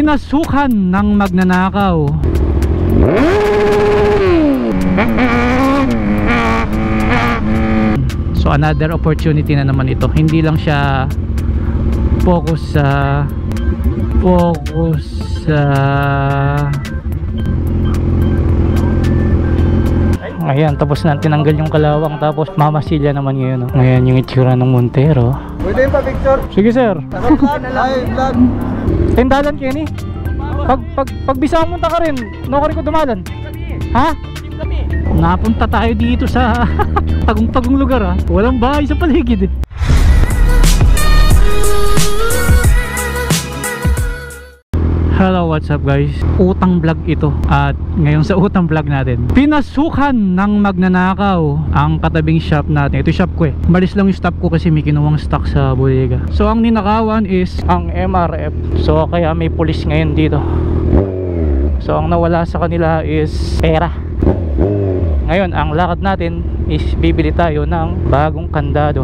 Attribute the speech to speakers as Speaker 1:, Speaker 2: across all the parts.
Speaker 1: Pinasukan ng magnanakaw. So another opportunity na naman ito. Hindi lang siya focus sa ayan, tapos na tinanggal yung kalawang, tapos mamasilya naman ngayon. Ngayon yung itsura ng Montero. Pwede yung pa-picture? Sige sir. Tindalan Kenny. Pag bisa mo ka rin, no ka rin ko dumalan. Ha? Napunta tayo dito sa tagong-tagong lugar ha. Walang bahay sa paligid eh. Hello, what's up guys? Utang vlog ito. At ngayon sa utang vlog natin, pinasukan ng magnanakaw ang katabing shop natin. Ito shop ko eh. Malis lang yung stop ko kasi may kinuwang stock sa bodega. So ang ninakawan is ang MRF. So kaya may pulis ngayon dito. So ang nawala sa kanila is pera. Ngayon ang lakad natin is bibili tayo ng bagong kandado.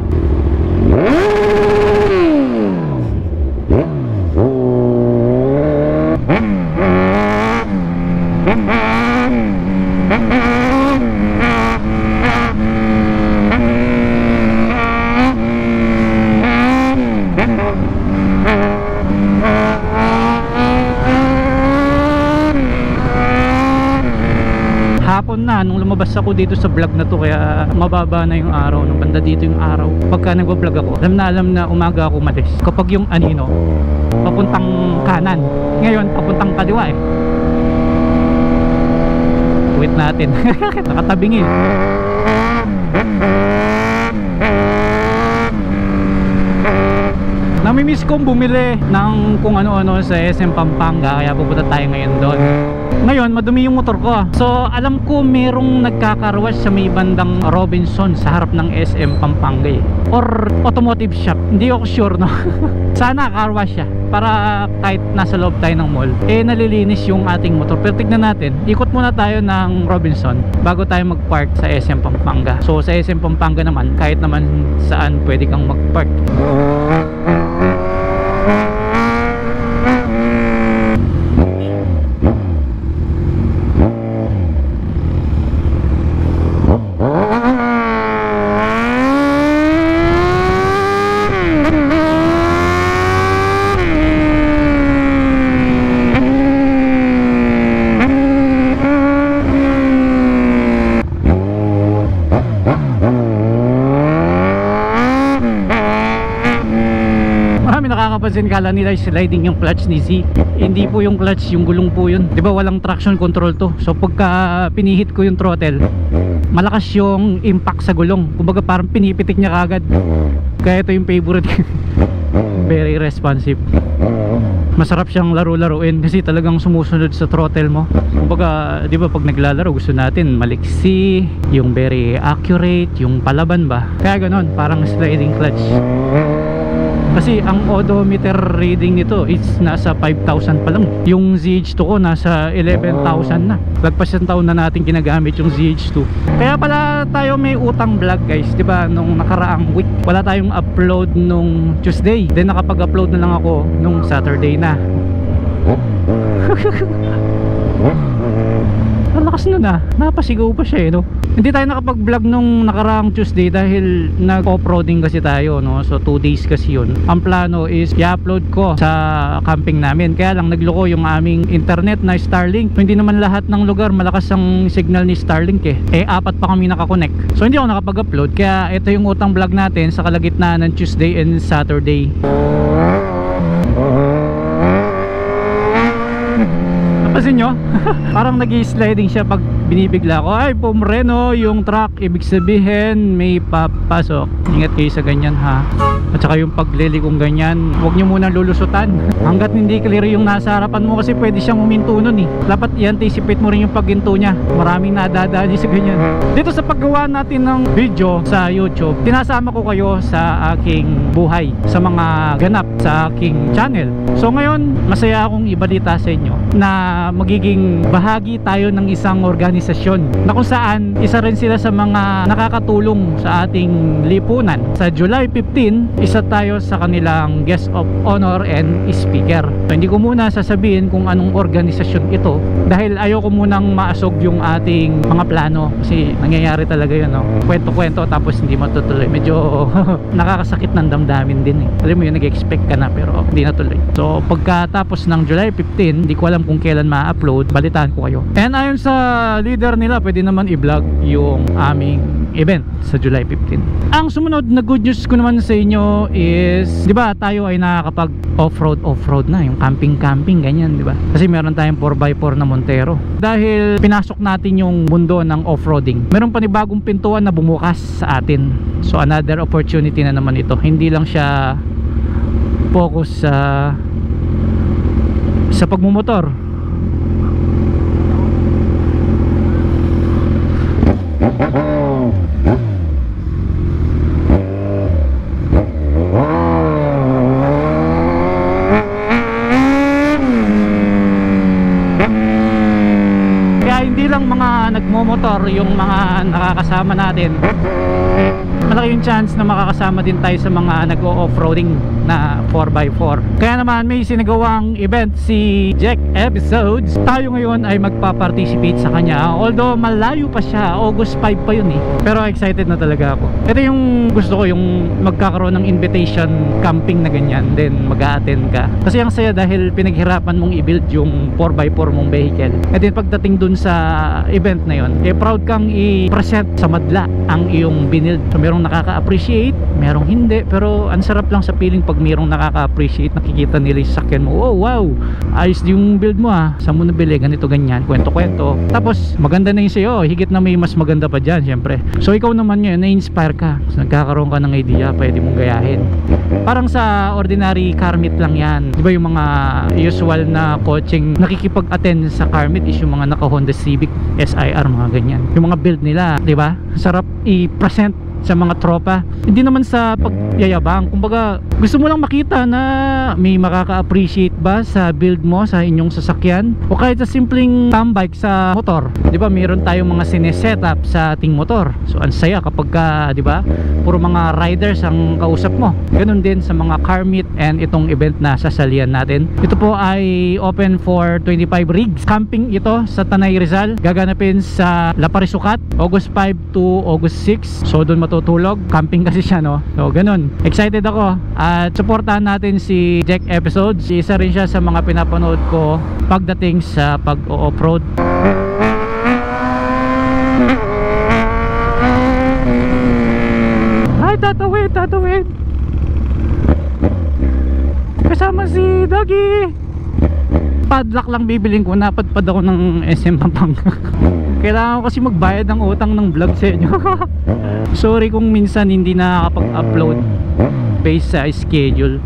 Speaker 1: Hapon na nung lumabas ako dito sa vlog na to, kaya mababa na yung araw, nung banda dito yung araw. Pagka nagbablog ako, alam na umaga ako umalis. Kapag yung anino papuntang kanan, ngayon papuntang kaliwa eh. Wait natin. Nakatabingin. Namimiss kong bumili ng kung ano-ano sa SM Pampanga, kaya pupunta tayo ngayon doon. Ngayon madumi yung motor ko. So alam ko merong nagkakarwash sa may bandang Robinson sa harap ng SM Pampanga eh. Or automotive shop, hindi ako sure no. Sana carwash siya para kahit nasa loob tayo ng mall eh nalilinis yung ating motor. Pero tignan natin, ikot muna tayo ng Robinson bago tayo magpark sa SM Pampanga. So sa SM Pampanga naman, kahit naman saan pwede kang magpark. Nakakapansin, kala nila sliding yung clutch ni Z. Hindi po yung clutch, yung gulong po yun. Diba walang traction control to. So pagka pinihit ko yung throttle, malakas yung impact sa gulong. Kumbaga parang pinipitik niya kagad. Kaya ito yung favorite. Very responsive. Masarap siyang laro-laruin kasi talagang sumusunod sa throttle mo. Kumbaga, di ba pag naglalaro gusto natin maliksi, yung very accurate, yung palaban ba. Kaya ganon, parang sliding clutch. Kasi ang odometer reading nito is nasa 5,000 pa lang. Yung ZH2 ko nasa 11,000 na. Lagpas yung taon na natin ginagamit yung ZH2. Kaya pala tayo may utang vlog guys, diba? Nung nakaraang week wala tayong upload nung Tuesday. Then nakapag-upload na lang ako nung Saturday na. Ang lakas nun ah, napasigaw pa siya eh no? Hindi tayo nakapag-vlog nung nakaraang Tuesday dahil nag-off-roading kasi tayo no? So 2 days kasi yun. Ang plano is i-upload ko sa camping namin. Kaya lang nagloko yung aming internet na Starlink. So, hindi naman lahat ng lugar malakas ang signal ni Starlink eh. Eh 4 pa kami nakakonect. So hindi ako nakapag-upload. Kaya ito yung utang vlog natin sa kalagitnaan ng Tuesday and Saturday. Napansin nyo? Parang nag-sliding siya pag binibigla ko. Ay, pumreno yung truck. Ibig sabihin may papasok. Ingat kayo sa ganyan ha. At saka yung paglilikong ganyan, huwag nyo munang lulusutan hanggat hindi clear yung nasa harapan mo, kasi pwede siyang huminto nun eh. Dapat i-anticipate mo rin yung paghinto niya. Maraming nadadali sa ganyan. Dito sa paggawa natin ng video sa YouTube, tinasama ko kayo sa aking buhay, sa mga ganap sa aking channel. So ngayon, masaya akong ibalita sa inyo na magiging bahagi tayo ng isang organisasyon organisasyon na kung saan isa rin sila sa mga nakakatulong sa ating lipunan. Sa July 15, isa tayo sa kanilang guest of honor and speaker. So, hindi ko muna sasabihin kung anong organisasyon ito dahil ayoko munang maasog yung ating mga plano kasi nangyayari talaga yun, no? Kwento-kwento tapos hindi matutuloy. Medyo nakakasakit ng damdamin din eh. Alam mo yun, nag-expect ka na pero hindi natuloy. So pagkatapos ng July 15, hindi ko alam kung kailan ma-upload, balitaan ko kayo. And ayon sa leader nila, pwede naman i-vlog yung aming event sa July 15. Ang sumunod na good news ko naman sa inyo is, di ba tayo ay nakakapag off-road na, yung camping ganyan, di ba? Kasi meron tayong 4x4 na Montero. Dahil pinasok natin yung mundo ng off-roading, meron pa ni bagong pintuan na bumukas sa atin. So another opportunity na naman ito. Hindi lang siya focus sa pagmumotor. Kaya hindi lang mga nagmomotor yung mga nakakasama natin, malaki yung chance na makakasama din tayo sa mga nag-o-offroading na 4x4. Kaya naman may sinagawang event si Jack Episodes. Tayo ngayon ay magpa-participate sa kanya. Although malayo pa siya, August 5 pa yun eh. Pero excited na talaga ako. Ito yung gusto ko, yung magkakaroon ng invitation camping na ganyan, then mag-a-attend ka. Kasi ang saya dahil pinaghirapan mong i-build yung 4x4 mong vehicle. And then pagdating dun sa event na yun, eh proud kang i-present sa madla ang iyong binild. So merong nakaka-appreciate, merong hindi, pero ang sarap lang sa feeling pag mayroong nakaka-appreciate, nakikita nila yung sakyan mo, oh wow, ayos yung build mo ah, saan mo nabili, ganito ganyan, kwento-kwento. Tapos maganda na yun sa'yo, higit na may mas maganda pa dyan syempre. So ikaw naman yun, na-inspire ka, so, nagkakaroon ka ng idea, pwede mong gayahin. Parang sa ordinary car meet lang yan, di ba? Yung mga usual na coaching nakikipag-attend sa car meet is yung mga naka Honda Civic SIR, mga ganyan, yung mga build nila, di ba? Sarap i-present sa mga tropa, hindi naman sa pagyayabang. Kumbaga gusto mo lang makita na may makaka-appreciate ba sa build mo sa inyong sasakyan, o kahit sa simpleng tambike sa motor. Di ba mayroon tayong mga sinesetup sa ating motor, so ang saya kapag ka, di ba, puro mga riders ang kausap mo. Ganun din sa mga car meet and itong event na sasalian natin. Ito po ay open for 25 rigs. Camping ito sa Tanay Rizal, gaganapin sa La Parisukat, August 5 to August 6. So doon matutulog, camping kasi siya, no? So ganun, excited ako at supportahan natin si Jack Episodes. Isa rin siya sa mga pinapanood ko pagdating sa pag-off-road. Ay, tatawid kasama si Doggy. Padlock lang bibiling ko, napadpad ako ng SM Pampanga. Kailangan ko kasi magbayad ng utang ng vlog sa inyo. Sorry kung minsan hindi nakakapag-upload based sa schedule.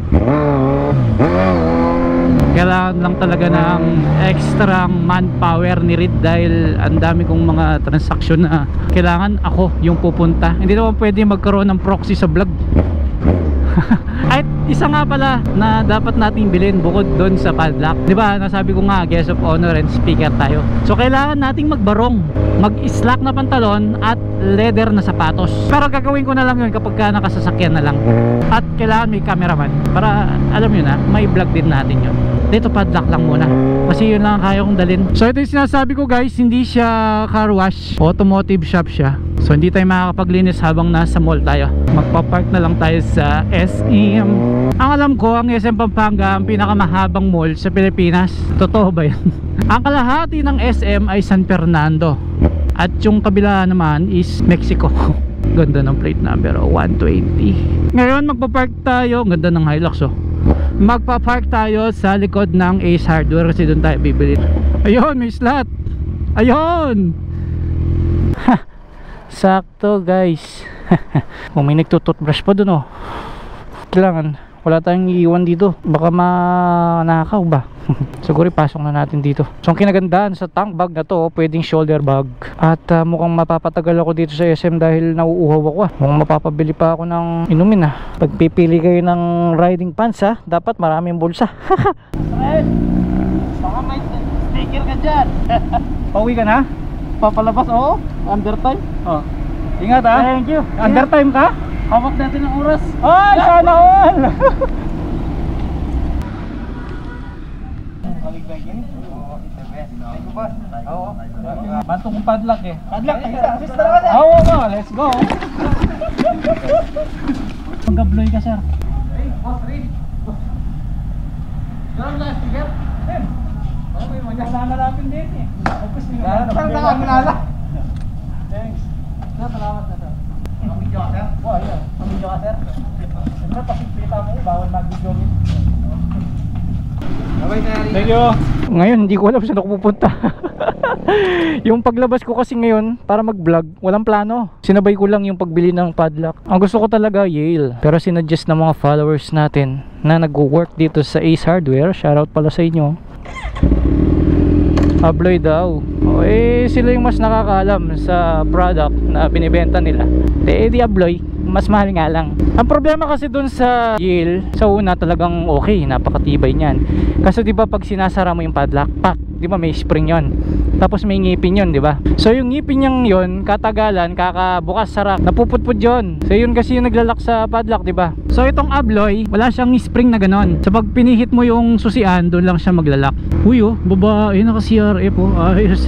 Speaker 1: Kailangan lang talaga ng extra manpower ni Reed dahil ang dami kong mga transaksyon na kailangan ako yung pupunta. Hindi naman pwede magkaroon ng proxy sa vlog. Ay, isa nga pala na dapat nating bilhin bukod doon sa padlock, di ba? Nasabi ko nga, guest of honor and speaker tayo. So kailangan nating magbarong, mag-slack na pantalon at leather na sapatos. Pero gagawin ko na lang yun kapag ka nakasasakyan na lang. At kailangan may cameraman para alam yun na, may vlog din natin yun. Dito padlock lang muna kasi yun lang kaya kong dalhin. So ito yung sinasabi ko guys, hindi siya car wash, automotive shop siya. So hindi tayo makakapaglinis habang nasa mall tayo. Magpa-park na lang tayo sa SM. Ang alam ko, ang SM Pampanga ang pinakamahabang mall sa Pilipinas. Totoo ba yan? Ang kalahati ng SM ay San Fernando at yung kabila naman is Mexico. Ganda ng plate number, 120. Ngayon magpa-park tayo, ganda ng Hilux oh. Magpa-park tayo sa likod ng Ace Hardware kasi doon tayo bibili. Ayun, may slot. Ayun. Sakto guys. Kung may nagtututbrush pa doon oh. Kailangan wala tayong iiwan dito, baka manakaw ba. Siguro pasok na natin dito. So ang kinagandaan sa tank bag na to, pwedeng shoulder bag. At mukhang mapapatagal ako dito sa SM dahil nauuhaw ako ah. Mukhang mapapabili pa ako ng inumin ah. Pag pipili kayo ng riding pants ah, dapat maraming bulsa. Baka may sticker ka dyan. Pauwi ka na? Nagpapalabas, oo. Undertime. Oh. Ingat ha.
Speaker 2: Thank you.
Speaker 1: Undertime ka?
Speaker 2: Hawak natin ang oras.
Speaker 1: Ay, sana all. Bantong kong padlock eh.
Speaker 2: Padlock, assist talaga sir.
Speaker 1: Oo nga, let's go. Pagabloy ka sir.
Speaker 2: Hey, boss Rin. Dalam na sticker. Rin. Ano mo yung magkakalapin din eh. Saan ka nga minala? Thanks. Sir, salamat na sir. Pamidyo ka sir? Oo, yun. Pamidyo ka sir? Siyempre, pasipita mo eh. Bawal mag-video min.
Speaker 1: Thank you. Ngayon hindi ko alam saan ako pupunta. Yung paglabas ko kasi ngayon para mag-vlog, walang plano. Sinabay ko lang yung pagbili ng padlock. Ang gusto ko talaga Yale. Pero sinuggest ng mga followers natin na nag-work dito sa Ace Hardware. Shoutout pala sa inyo. Abloy daw. O eh sila yung mas nakakaalam sa product na binibenta nila. Eh di abloy, mas mahal nga lang. Ang problema kasi dun sa Yale, sa una talagang okay, napakatibay niyan. Kasi di ba pag sinasara mo yung padlock, pak, di ba may spring yon. Tapos may ngipin yon, di ba? So yung ngipin niyang yon, katagalan, kakabukas sara, napuputput yon. So yun kasi yung naglalak sa padlock, di ba? So itong abloy, wala siyang spring na ganon. So pag pinihit mo yung susian, doon lang siya maglalak. Uy oh, babae naka-CRF oh, ayos.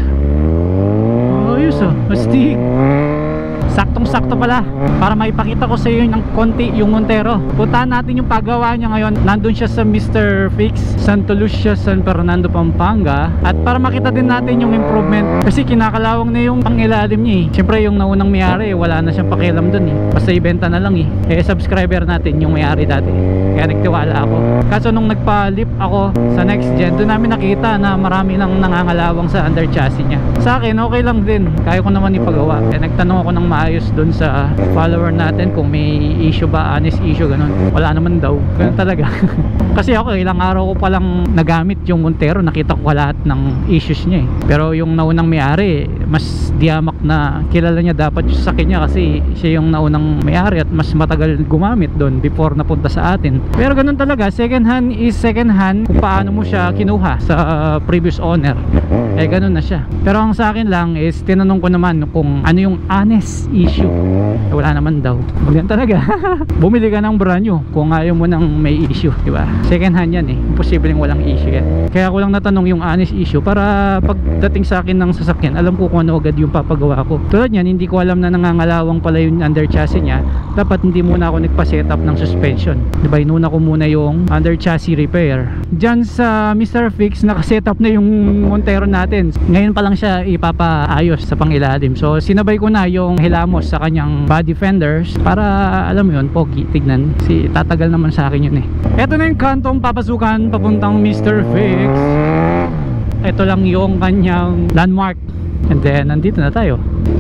Speaker 1: Ayos oh, astig. Saktong-sakto pala para maipakita ko sa iyo ng konti yung Montero. Puntahan natin yung paggawa niya ngayon. Nandun siya sa Mr. Fix, Santa Lucia, San Fernando, Pampanga. At para makita din natin yung improvement, kasi kinakalawang na yung pangilalim niya eh. Siyempre yung naunang may-ari, wala na siyang pakialam dun eh. Basta ibenta na lang eh. Eh subscriber natin yung may-ari dati, kaya nagtiwala ako. Kaso nung nagpa-lip ako sa next gen, doon namin nakita na marami nang nangangalawang sa under chassis niya. Sa akin okay lang din, kaya ko naman ipagawa. Kaya nagtanong ako ng ayos doon sa follower natin kung may issue ba, honest issue, ganun. Wala naman daw, ganun talaga. Kasi ako ilang araw ko palang nagamit yung Montero, nakita ko lahat ng issues niya eh. Pero yung naunang may-ari, mas diyamak na kilala niya dapat yung sasakyan niya kasi siya yung naunang may-ari at mas matagal gumamit doon before napunta sa atin. Pero ganun talaga, second hand is second hand kung paano mo siya kinuha sa previous owner. Eh ganun na siya. Pero ang sa akin lang is tinanong ko naman kung ano yung honest issue. Wala naman daw. Ganyan talaga. Bumili ka ng brand new kung ayaw mo nang may issue, di ba? Second hand yan eh. Imposibleng walang issue yan. Kaya ko lang natanong yung honest issue para pagdating sa akin ng sasakyan, alam ko kung ano agad yung papagawa ko. Tulad yan, hindi ko alam na nangangalawang pala yung under chassis niya. Dapat hindi muna ako nagpa-setup ng suspension. Di ba? Inuna ko muna yung under chassis repair. Diyan sa Mr. Fix, nakasetup na yung Montero natin. Ngayon pa lang siya ipapaayos sa pangilalim. So sinabay ko na yung hilamos sa kanyang body fenders para alam mo yun, pogi, tignan. Si tatagal naman sa akin yun eh. Ito na yung kantong papasukan papuntang Mr. Fix. Ito lang yung kanyang landmark. And then nandito na tayo.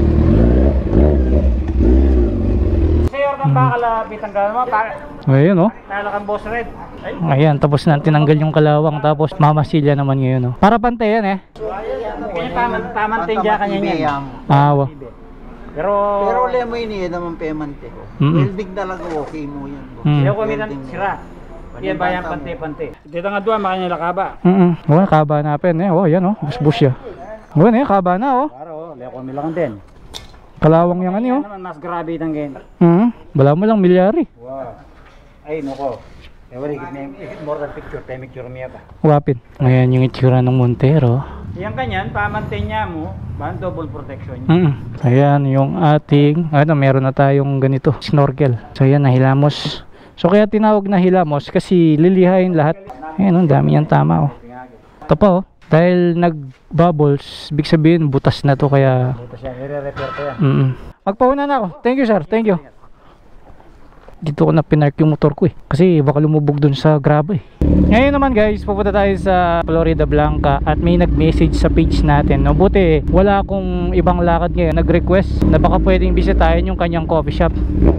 Speaker 2: Sayor ng bakalapit ang gano'n mo.
Speaker 1: Ayun oh.
Speaker 2: Nalakan boss red.
Speaker 1: Ayan, tapos na tinanggal yung kalawang, tapos mamasilya naman ngayon oh. Para pantay yan eh.
Speaker 2: Kanya pamantin dyan kanya niya.
Speaker 1: Awa.
Speaker 2: Pero
Speaker 3: lemo ini naman pemante. Welding talaga okay mo yan.
Speaker 2: Iyo ko minang sira. Yan ba yan pante-pante. Dito nga doon makanya lakaba.
Speaker 1: Oh, kaba na pen eh. Oh, yan oh. Bus siya. Oh, eh, kaba na oh.
Speaker 2: Para leko milang din.
Speaker 1: Kalawang yang ano oh.
Speaker 2: Naman mas grabe itang ganyan.
Speaker 1: Bala mo lang milyari.
Speaker 2: Wow. Ay noko. Every more than picture, picture niya pa.
Speaker 1: Wapin. Ngayon yung itsura ng Montero.
Speaker 2: Yang kanyan, pamantin niya mo, ba double protection niya.
Speaker 1: Ayan yung ating, meron na tayong ganito, snorkel. So ayan, nahilamos. So kaya tinawag na hilamos kasi lilihain lahat. Ayan, ang dami yan tama oh. Ito pa oh. Dahil nag-bubbles, big sabihin butas na to kaya...
Speaker 2: Butas yan, i-repair ko yan.
Speaker 1: Magpauna na ako. Thank you sir, thank you. Dito ko na pinark yung motor ko eh. Kasi baka lumubog dun sa graba eh. Ngayon naman guys, pupunta tayo sa Florida Blanca at may nag-message sa page natin. No, buti wala akong ibang lakad ngayon. Nag-request na baka pwedeng bisitahin yung kanyang coffee shop.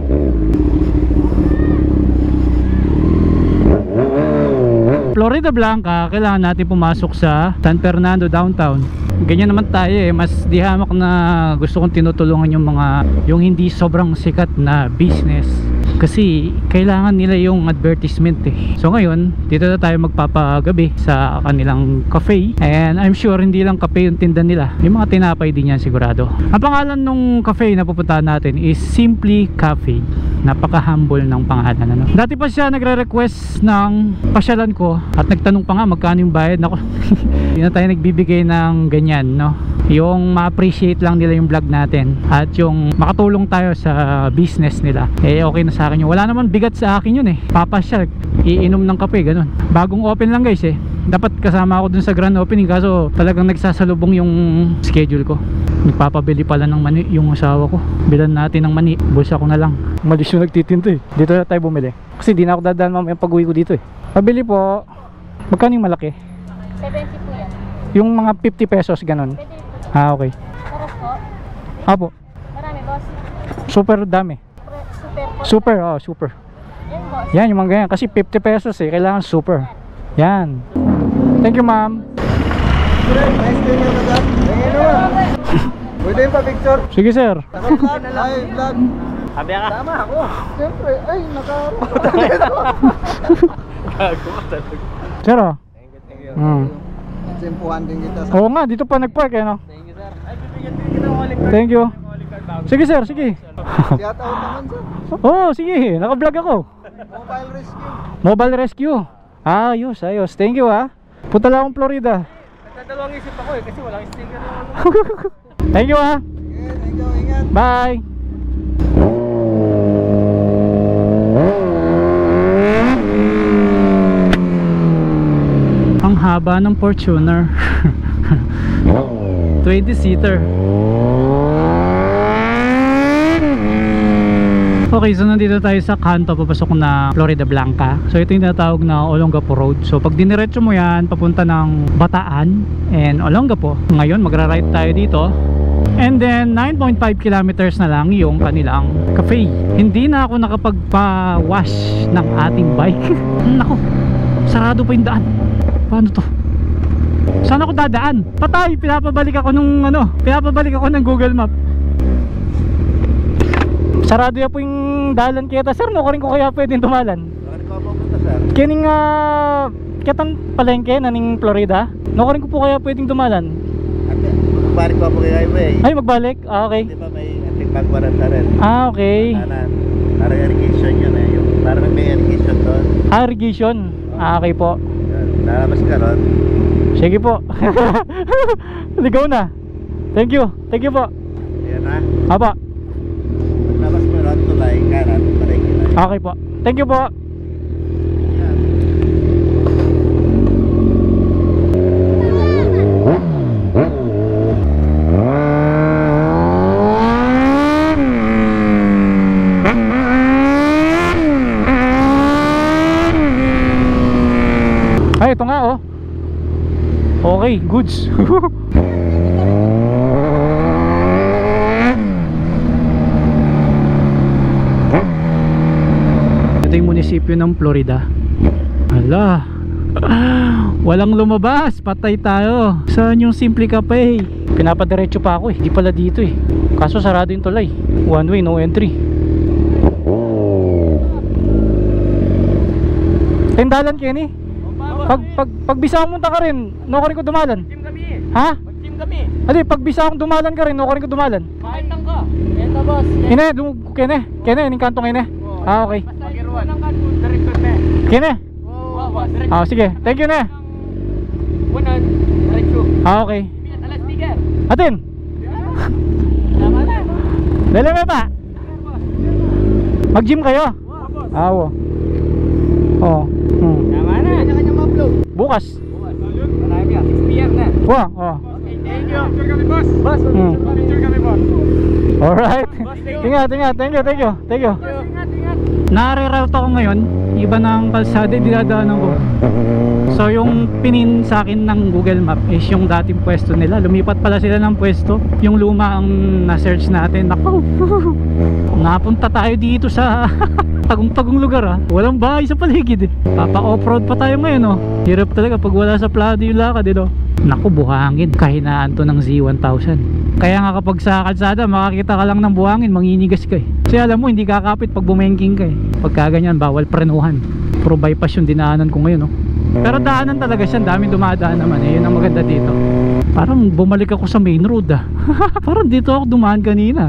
Speaker 1: Florida Blanca, kailangan natin pumasok sa San Fernando downtown. Ganyan naman tayo eh, mas dihamak na gusto kong tinutulungan yung mga yung hindi sobrang sikat na business Kasi kailangan nila yung advertisement eh. So ngayon, dito na tayo magpapagabi sa kanilang cafe. And I'm sure hindi lang cafe yung tinda nila. Yung mga tinapay din yan sigurado. Ang pangalan nung cafe na pupuntahan natin is Simply Cafe. Napaka-humble ng pangalan, ano? Dati pa siya nagre-request ng pasyalan ko at nagtanong pa nga magkano yung bayad. Nako. Hindi na tayo nagbibigay ng ganyan, no? Yung ma-appreciate lang nila yung vlog natin at yung makatulong tayo sa business nila, eh okay na sa akin yun. Wala naman bigat sa akin yun eh. Papasyal, iinom ng kape, ganun. Bagong open lang guys eh. Dapat kasama ako dun sa grand opening, kaso talagang nagsasalubong yung schedule ko. Nagpapabili pala ng mani yung asawa ko. Bilan natin ng mani, bulsa ko na lang. Malis yung nagtitinto eh. Dito na tayo bumili kasi di na ako dadaan mamaya pag uwi ko dito eh. Pabili po. Magkano yung malaki?
Speaker 4: 70 po yan.
Speaker 1: Yung mga 50 pesos ganun. Ah, okay.
Speaker 4: Sarap po.
Speaker 1: Apo.
Speaker 4: Marami, boss.
Speaker 1: Super dami.
Speaker 4: Super po.
Speaker 1: Super, oh, super.
Speaker 4: Yan, boss.
Speaker 1: Yan, yung mga ganyan. Kasi 50 pesos eh. Kailangan super. Yan. Thank you, ma'am.
Speaker 3: Nice to meet you, madam. Tingin naman. Pwede yung pa-picture?
Speaker 1: Sige, sir.
Speaker 3: Naka-vlog. Ay, vlog.
Speaker 2: Sabi ka?
Speaker 3: Tama ako. Siyempre, ay,
Speaker 1: Sir, oh.
Speaker 3: Thank you.
Speaker 1: Hmm.
Speaker 3: Din kita sa...
Speaker 1: Oo nga, dito pa nag-park eh, no?
Speaker 2: Thank you, sir. Ay, bibigyan din kita ng calling card.
Speaker 1: Thank you.
Speaker 2: Calling card bago.
Speaker 1: Sige, sir, sige.
Speaker 3: Shout out naman, sir.
Speaker 1: Oo, sige. Naka-vlog ako.
Speaker 3: Mobile rescue.
Speaker 1: Mobile rescue. Ayos, ayos. Thank you, ha. Punta lang akong Florida.
Speaker 2: Nagdadalawang isip ako eh, kasi walang sticker yung ano.
Speaker 1: Thank you, ha.
Speaker 3: Okay, thank you. Ingat.
Speaker 1: Bye. Ang haba ng Fortuner. 20-seater. Okay, so nandito tayo sa kanto papasok na Florida Blanca. So ito yung tinatawag na Olongapo Road. So pag diniretso mo yan papunta ng Bataan and Olongapo, ngayon magra-right tayo dito. And then 9.5 kilometers na lang yung kanilang cafe. Hindi na ako nakapagpa-wash ng ating bike. Nako, sarado pa yung daan. Paano to? Saan ako dadaan? Patay, pinapabalik ako ng Google Map. Sarado ya po yung dalan kita. Sir, no rin ko kaya pwedeng tumalan.
Speaker 3: Bakit ka pupunta, sir?
Speaker 1: Kining kitang palengke na ning Florida. No rin ko po kaya pwedeng tumalan.
Speaker 3: Ate, magbalik pa po kay highway.
Speaker 1: Ay, magbalik? Ah, okay.
Speaker 3: Di ba may anting pagwaranta rin?
Speaker 1: Ah, okay.
Speaker 3: Parang irrigation yun eh. Yung, parang may irrigation doon.
Speaker 1: Ah, irrigation. Ah, okay po.
Speaker 3: Lalabas ka ron.
Speaker 1: Sige po. Ligaw na. Thank you. Thank you po.
Speaker 3: Ayan na.
Speaker 1: Apa.
Speaker 3: Labas mo ron, tulay, kanan, tulay, kilay.
Speaker 1: Okay po. Thank you po.
Speaker 3: Ayan.
Speaker 1: Ay, ito nga oh. Okay, goods. Ito yung munisipyo ng Florida. Hala. Walang lumabas, patay tayo. Saan yung Simple Cafe? Pinapadiretso pa ako eh. Di pala dito eh. Kaso sarado yung tulay. One way, no entry. Tindalan Kenny? Pag bisa akong munta ka rin, no ka rin ko dumalan.
Speaker 2: Mag-team kami.
Speaker 1: Ha?
Speaker 2: Mag-team kami.
Speaker 1: Adi, pag bisa akong dumalan ka rin, no ka rin ko dumalan.
Speaker 2: Kahit lang ka. Ito, boss.
Speaker 1: Kene, kene, ining kantong kene. Ah, okay.
Speaker 2: Basta iruan ng kanto, director na.
Speaker 1: Kene.
Speaker 2: Oo, boss. Director.
Speaker 1: Ah, sige. Thank you na.
Speaker 2: Unan, diretso.
Speaker 1: Ah, okay.
Speaker 2: Pinat alas speaker.
Speaker 1: Atin.
Speaker 2: Tama na.
Speaker 1: Dali mo pa. Mag-gym kayo?
Speaker 2: Oo, boss.
Speaker 1: Ah, oo. Oo.
Speaker 2: Tama na. Kanya-kanya ma-upload.
Speaker 1: Bukas.
Speaker 2: Marami yan. 6 PM na.
Speaker 1: Wow, oh.
Speaker 2: Okay, thank you. Picture kami, boss. Boss, picture kami, boss.
Speaker 1: Alright.
Speaker 2: Boss, thank you.
Speaker 1: Ingat. Thank you.
Speaker 2: Ingat.
Speaker 1: Nare-route ako ngayon. Iba ng kalsada, dinadaanan ko. So yung pinin sa akin ng Google Map is yung dating pwesto nila. Lumipat pala sila ng pwesto. Yung luma ang na-search natin. Naku, napunta tayo dito sa tagong-tagong lugar ah. Walang bahay sa paligid eh. Papa-offroad pa tayo ngayon oh. Hirap talaga pag wala sa plado yung lakad eh no? Naku, buhangin. Kahinaan to ng Z1000. Kaya nga kapag sa kalsada makakita ka lang ng buhangin, manginigas ka eh. Kasi alam mo, hindi kakapit pag bumengking ka eh. Pagka ganyan, bawal prenuhan. Puro bypass yung dinaanan ko ngayon, no? Pero daanan talaga siya, daming dumadaan naman eh. Yun ang maganda dito. Parang bumalik ako sa main road ah. Parang dito ako dumaan kanina.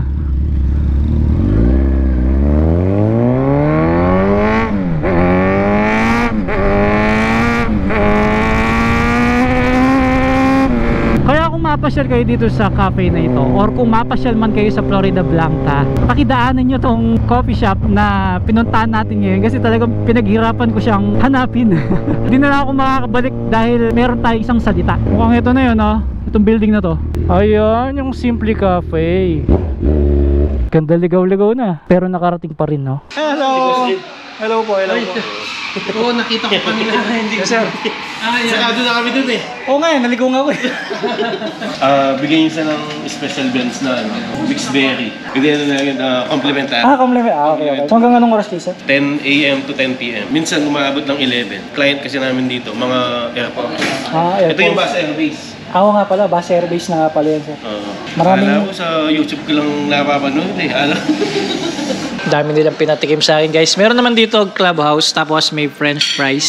Speaker 1: Kaya kung mapasyal kayo dito sa cafe na ito, or kung mapasyal man kayo sa Florida Blanca, pakidaanan nyo tong coffee shop na pinuntahan natin ngayon, kasi talagang pinaghirapan ko siyang hanapin. Hindi na lang ako makakabalik dahil meron tayong isang salita. Mukhang ito na yun, oh. Itong building na to. Ayan, yung Simple Cafe. Ganda, ligaw-ligaw na. Pero nakarating pa rin, no?
Speaker 2: Hello! Hello po, hello po.
Speaker 3: Oo, nakita ko kanina. Hindi
Speaker 2: Yes, sir.
Speaker 3: Sakado na kami dun eh.
Speaker 2: Oo nga, naligaw nga ako eh.
Speaker 3: Bigyan niyo siya ng special blends na mixed berry. Pwede na yun, complimentary.
Speaker 2: Compliment. Okay. So hanggang anong oras kayo, sir?
Speaker 3: 10 a.m. to 10 p.m. Minsan umaabot ng 11. Client kasi namin dito, mga airport. Ito yung bus airbase.
Speaker 2: Ako nga pala, bus airbase na nga pala yan, sir. Maraming...
Speaker 3: Alam ko sa YouTube ko lang napapanood eh.
Speaker 1: Dami nilang pinatikim sa akin, guys. Meron naman dito clubhouse, tapos may french fries.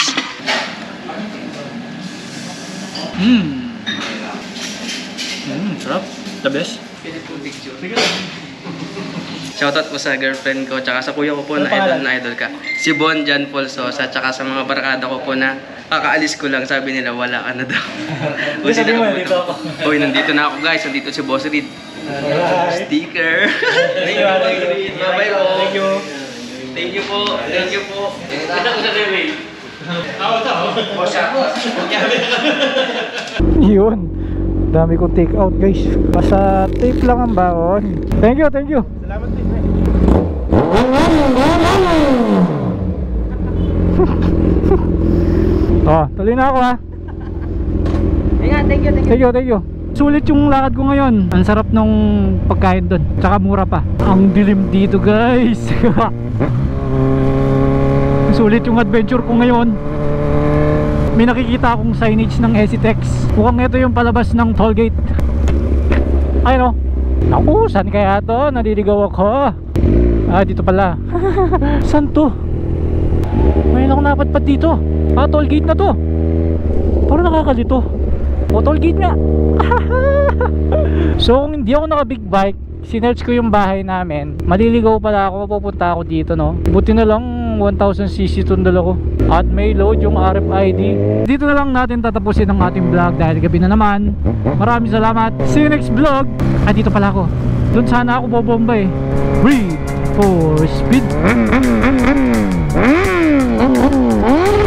Speaker 1: Sarap. The best.
Speaker 5: Shoutout po sa girlfriend ko, tsaka sa kuya ko po na idol ka. Si Bon Jan Paul Sosa, tsaka sa mga barkada ko po na kakaalis ko lang, sabi nila wala ka na daw.
Speaker 2: Uy, sabi mo, nandito ako.
Speaker 5: Uy, nandito na ako guys, nandito si Boss Reed. Sticker.
Speaker 2: Thank you.
Speaker 5: Bye-bye po.
Speaker 2: Thank you.
Speaker 5: Thank you po. Thank you po. Kita ko sa David.
Speaker 1: Yun. Dami kong take out, guys. Basta tape lang ang baon. Thank you.
Speaker 2: Salamat din.
Speaker 1: Tuloy na ako ha.
Speaker 4: Thank you.
Speaker 1: Sulit yung lakad ko ngayon. Ang sarap nung pagkain doon. Tsaka mura pa. Ang dilim dito, guys. Sulit yung adventure ko ngayon. May nakikita akong signage ng Hesitex. Mukhang ito yung palabas ng toll gate. Ayun o. Naku, saan kaya to? Naliligaw ako. Dito pala. Saan to? Mayroon akong napadpad dito. Toll gate na to. Parang nakakalito. Toll gate nga. So kung hindi ako naka big bike, sinerch ko yung bahay namin, maliligaw pala ako, mapupunta ako dito, no? Buti na lang 1000cc tundal ako at may load yung RFID. Dito na lang natin tatapusin ang ating vlog dahil gabi na naman. Maraming salamat. See you next vlog. Dito pala ako. Doon sana ako bobomba eh. Breathe for speed.